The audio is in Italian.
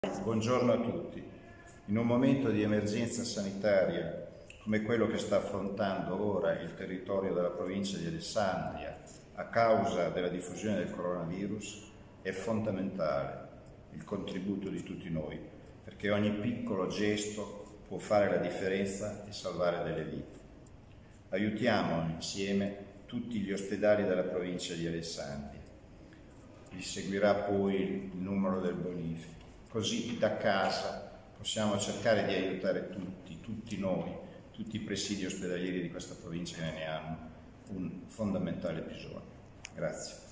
Buongiorno a tutti. In un momento di emergenza sanitaria come quello che sta affrontando ora il territorio della provincia di Alessandria a causa della diffusione del coronavirus, è fondamentale il contributo di tutti noi, perché ogni piccolo gesto può fare la differenza e salvare delle vite. Aiutiamo insieme tutti gli ospedali della provincia di Alessandria. Vi seguirà poi il numero del bonifico. Così da casa possiamo cercare di aiutare tutti noi, tutti i presidi ospedalieri di questa provincia che ne hanno un fondamentale bisogno. Grazie.